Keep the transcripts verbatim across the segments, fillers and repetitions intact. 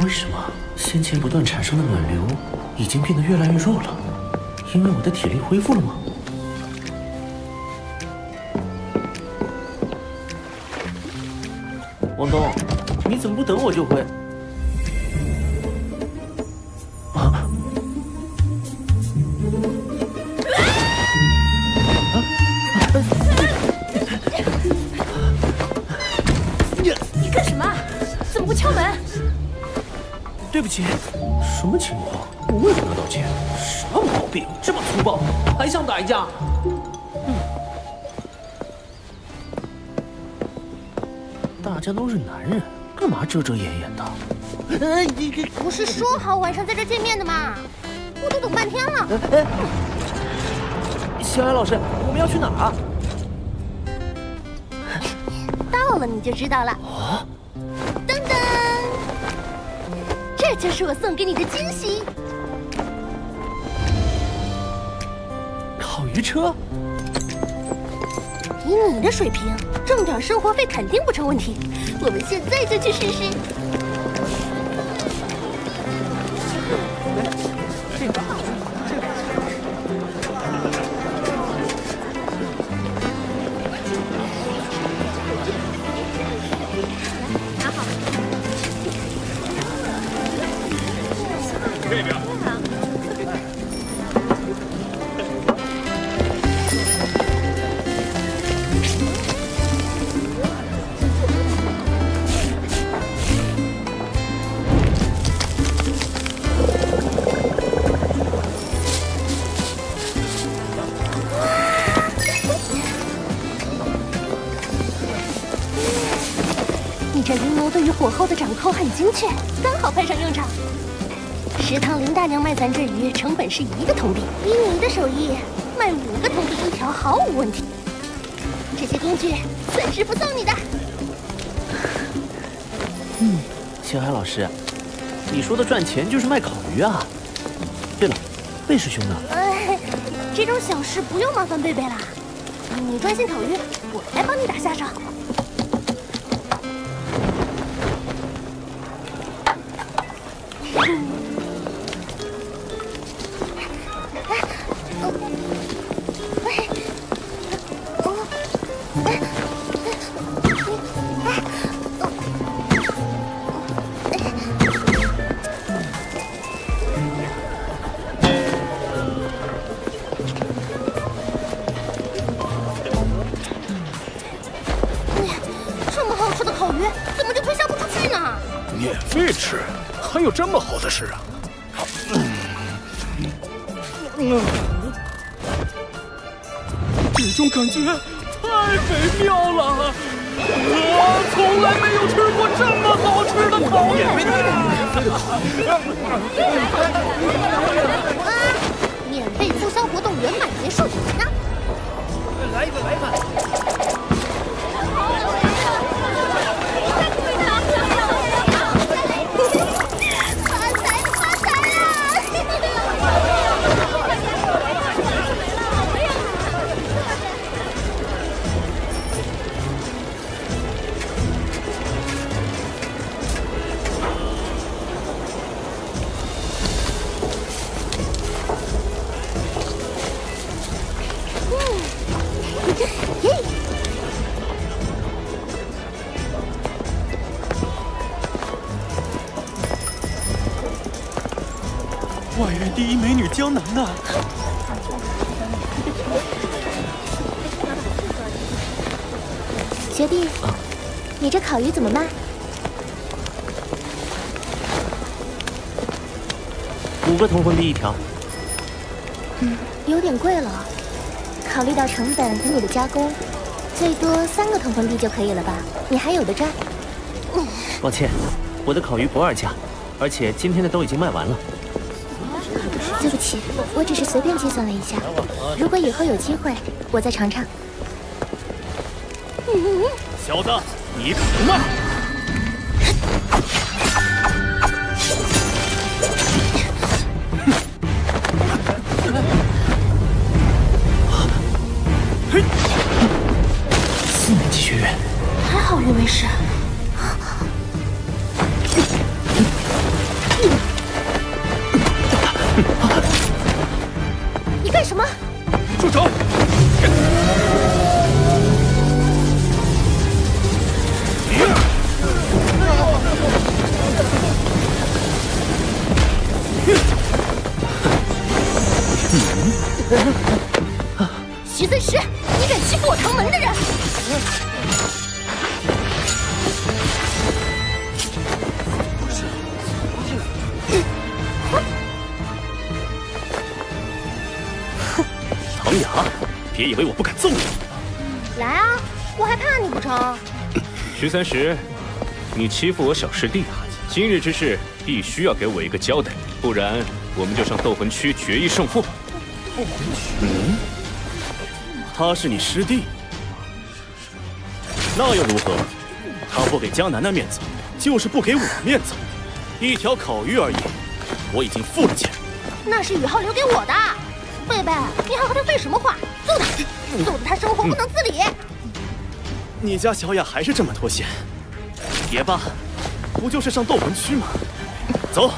为什么先前不断产生的暖流已经变得越来越弱了？因为我的体力恢复了吗？王东，你怎么不等我就回？啊！ 你干什么？怎么不敲门？ 对不起，什么情况？我为什么要道歉？什么毛病？这么粗暴，还想打一架？嗯，大家都是男人，干嘛遮遮掩掩的？ 呃，你这不是说好晚上在这见面的吗？我都等半天了。 哎，小艾老师，我们要去哪儿啊？ 到了你就知道了。 啊！ 噔噔，这就是我送给你的惊喜。 烤鱼车？ 以你的水平，挣点生活费肯定不成问题。我们现在就去试试。 这边。 你这灵眸对于火候的掌控很精确，刚好派上用场。食堂林大娘卖咱这鱼成本是一个铜币，以你的手艺，卖五个铜币一条毫无问题。这些工具孙师傅送你的。 嗯，小海老师，你说的赚钱就是卖烤鱼啊？对了，贝师兄呢？ 哎，这种小事不用麻烦贝贝啦，你专心烤鱼，我来帮你打下手。 免费吃，还有这么好的事啊！嗯，这种感觉太美妙了，我从来没有吃过这么好吃的烤鱼。 啊！免费促销活动圆满结束呢！ 来一个，来一个！ 外院第一美女江南呐！ 学弟， 啊、 你这烤鱼怎么卖？ 五个铜魂币一条。 嗯，有点贵了。考虑到成本和你的加工，最多三个铜魂币就可以了吧？你还有的赚。 嗯、抱歉，我的烤鱼不二价，而且今天的都已经卖完了。 对不起，我只是随便计算了一下。如果以后有机会，我再尝尝。 小子，你可不慢！ 嘿，四年级学员， 还好运没事。 你干什么？ 住手！ 徐森石，你敢欺负我唐门的人！ 唐雅，别以为我不敢揍你！ 来啊，我还怕你不成？ 徐三石，你欺负我小师弟，今日之事必须要给我一个交代，不然我们就上斗魂区决一胜负。 嗯，他是你师弟，那又如何？他不给江南的面子，就是不给我面子。一条烤鱼而已，我已经付了钱。 那是宇浩留给我的。贝贝，你还和他废什么话？揍他！揍得他生活不能自理。 你家小雅还是这么脱线？也罢，不就是上斗魂区吗？走。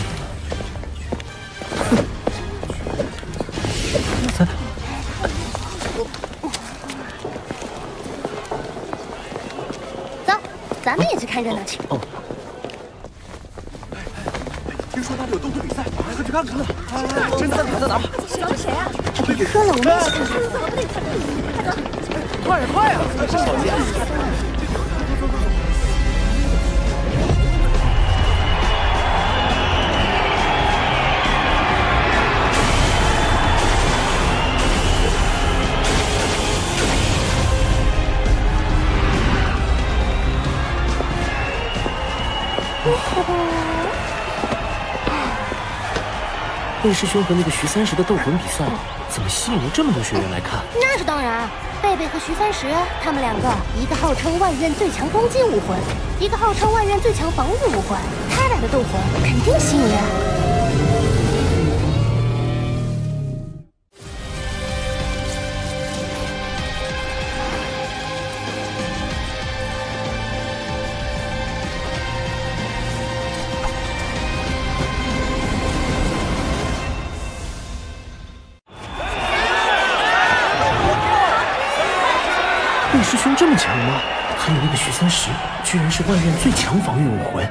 走，咱们也去看热闹去。 哦。 听说那里有斗魂比赛，快去看看！ 真的？在哪？找谁啊？ 喝了，我们一起看看。 快呀快呀！ 小姐。 魏师兄和那个徐三石的斗魂比赛，怎么吸引了这么多学员来看？ 那是当然，贝贝和徐三石，他们两个，一个号称万院最强攻击武魂，一个号称万院最强防御武魂，他俩的斗魂肯定吸引人。 魏师兄这么强吗？还有那个徐三石，居然是万院最强防御武魂。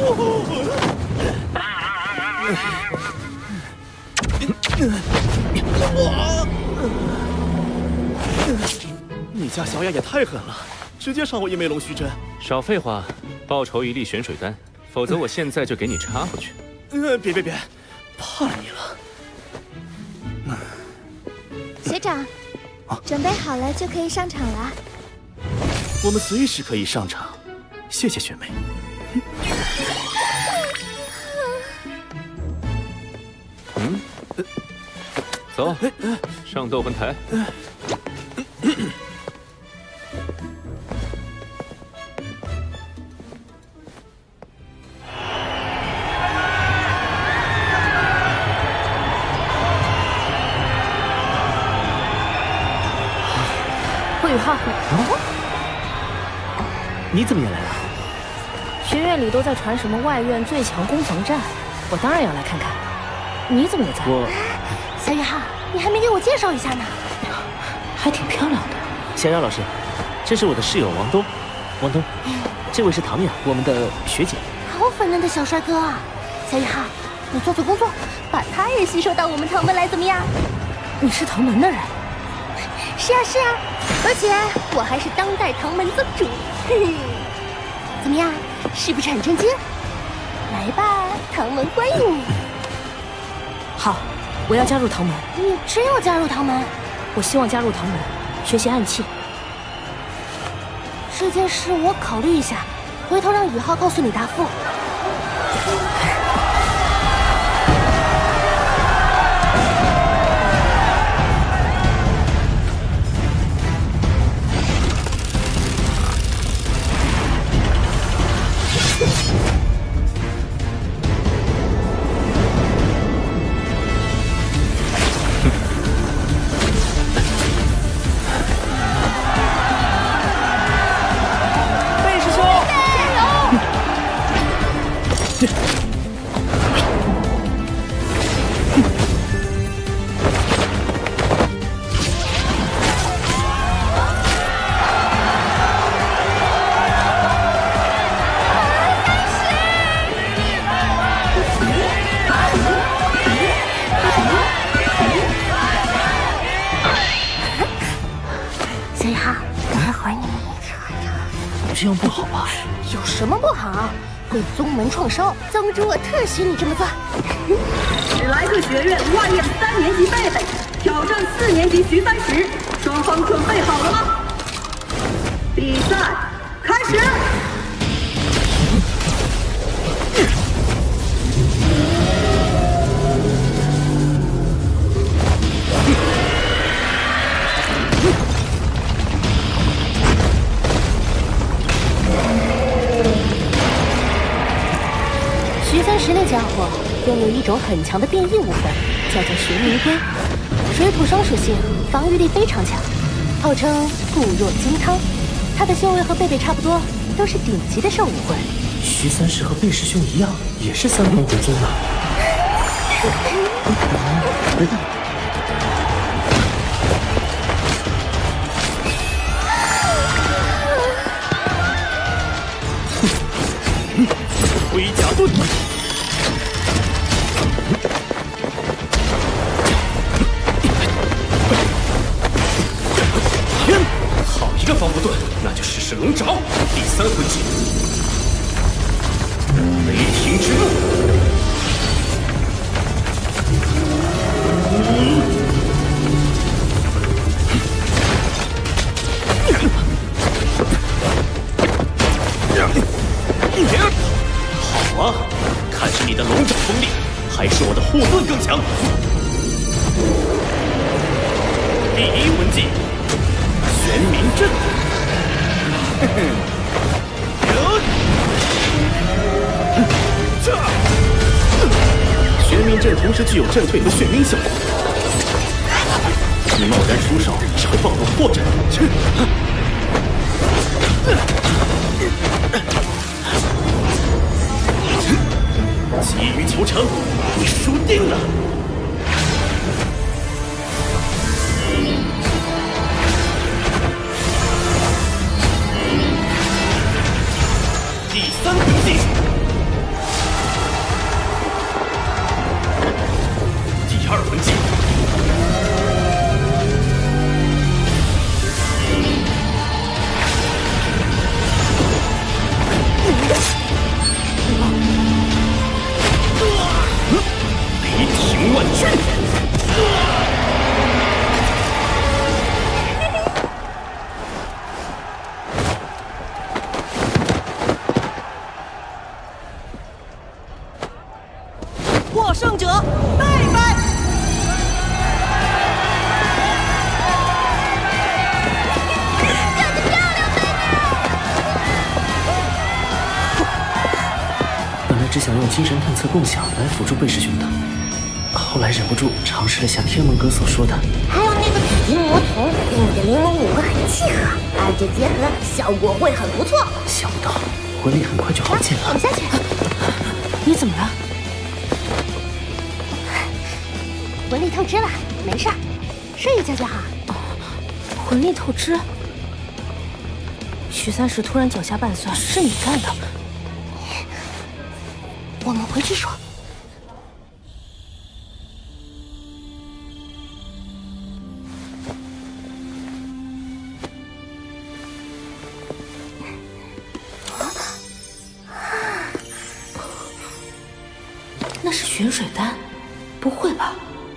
你家小雅也太狠了，直接上我一枚龙须针。 少废话，报仇一粒玄水丹，否则我现在就给你插回去。 呃，别别别，怕你了。 学长，准备好了就可以上场了。 我们随时可以上场，谢谢学妹。 嗯，走，上斗魂台。 魏宇浩， 你怎么也来了？ 学院里都在传什么外院最强攻防战，我当然要来看看。你怎么也在？ 我， 小宇浩，你还没给我介绍一下呢。 还挺漂亮的。 小姚老师，这是我的室友王东。王东，这位是唐雅，我们的学姐。 好粉嫩的小帅哥啊！小宇浩，你做做工作，把他也吸收到我们唐门来，怎么样？ 你是唐门的人？ 是啊是啊，而且我还是当代唐门宗主。怎么样，是不是很震惊？来吧，唐门欢迎你。 好，我要加入唐门。 你真要加入唐门？ 我希望加入唐门，学习暗器。 这件事我考虑一下，回头让宇浩告诉你答复。 这样不好吧？ 有什么不好？会宗门创烧，宗主我特许你这么做。 史莱克学院外院三年级贝贝挑战四年级徐三石，双方准备好了吗？比赛开始！ 徐三石那家伙拥有一种很强的变异武魂，叫做玄冥龟，水土双属性，防御力非常强，号称固若金汤。他的修为和贝贝差不多，都是顶级的兽武魂。 徐三石和贝师兄一样，也是三魂魂宗的。 龟甲盾，好一个防不盾，那就试试龙爪。第三魂技，雷霆之怒。好啊，看是你的龙爪锋利，还是我的护盾更强？第一魂技，玄冥阵。玄冥阵同时具有震退和眩晕效果，你贸然出手只会暴露破绽。急于求成，你输定了。第三魂技，第二魂技，雷霆万钧。 获胜者贝贝。 本来只想用精神探测共享来辅助贝师兄的，后来忍不住尝试了下天门哥所说的。 还有那个紫金魔童，跟你的玲珑武魂很契合，二者结合效果会很不错。 想不到魂力很快就耗尽了。 我们下去。 你怎么了？ 魂力透支了，没事儿，睡一觉就好。 魂力透支？徐三石突然脚下拌蒜，是你干的？ 我们回去说。 那是玄水丹？不会吧？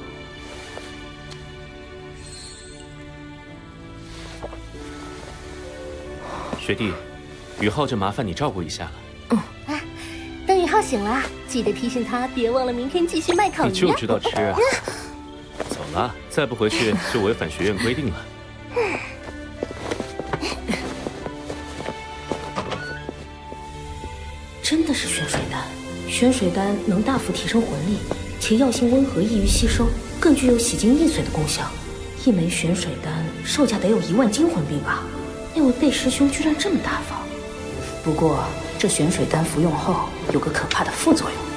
学弟，宇浩就麻烦你照顾一下了。 嗯，哎，等宇浩醒了，记得提醒他别忘了明天继续卖烤鱼。 你就知道吃啊！走了，再不回去就违反学院规定了。 真的是玄水丹，玄水丹能大幅提升魂力，且药性温和，易于吸收，更具有洗精易髓的功效。一枚玄水丹售价得有一万金魂币吧？那位贝师兄居然这么大方。不过这玄水丹服用后有个可怕的副作用。